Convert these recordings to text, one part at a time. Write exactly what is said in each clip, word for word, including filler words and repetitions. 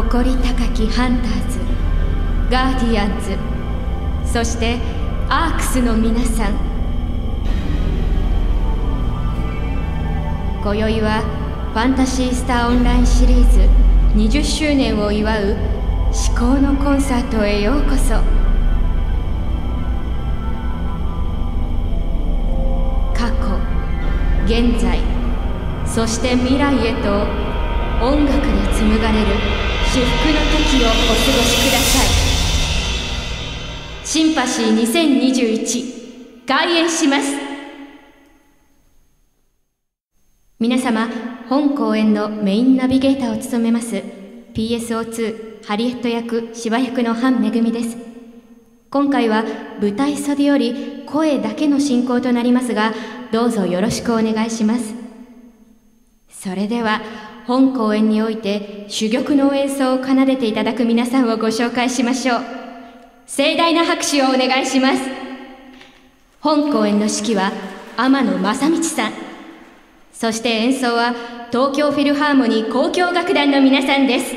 誇り高きハンターズ、ガーディアンズ、そしてアークスの皆さん、今宵はファンタシースターオンラインシリーズにじゅっしゅうねんを祝う至高のコンサートへようこそ。過去、現在、そして未来へと音楽で紡がれる至福の時をお過ごしください。シンパシーにせんにじゅういち開演します。皆様、本公演のメインナビゲーターを務めます ピーエスオーツー ハリエット役芝役のハンめぐみです。今回は舞台袖より声だけの進行となりますが、どうぞよろしくお願いします。それでは本公演において珠玉の演奏を奏でていただく皆さんをご紹介しましょう。盛大な拍手をお願いします。本公演の指揮は天野正道さん、そして演奏は東京フィルハーモニー交響楽団の皆さんです。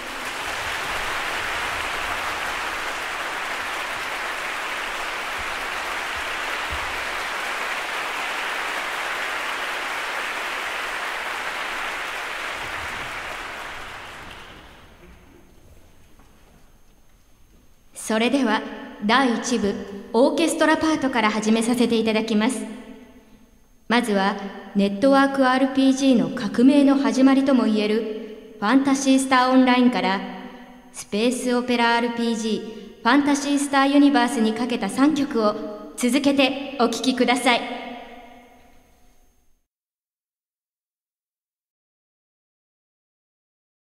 それではだいいち部オーケストラパートから始めさせていただきます。まずはネットワーク アールピージー の革命の始まりともいえるファンタシースターオンラインからスペースオペラ アールピージー ファンタシースターユニバースにかけたさんきょくを続けてお聴きください。